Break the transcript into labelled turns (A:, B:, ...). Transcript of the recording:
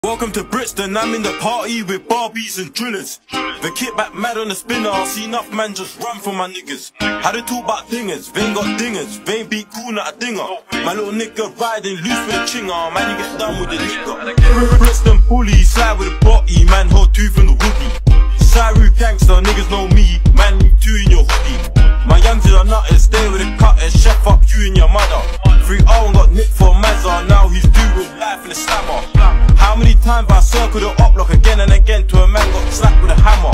A: Welcome to Brixton, I'm in the party with Barbies and drillers. The kit back mad on the spinner, I see enough man just run for my niggas. How they talk about dingers, they ain't got dingers, they ain't beat cool, not a dinger. My little nigga riding loose with a chinger, man you get done with the nigga. Brixton bully, slide with a body, man hold two from the woodie. Saru gangster, niggas know me, man you two in your hoodie. My youngsters are nutters, stay with the cutters, chef up you and your mother. 3-0 got nicked for Mazza, now he's doing life in the slammer. How many times I circle the up block again and again till a man got slapped with a hammer?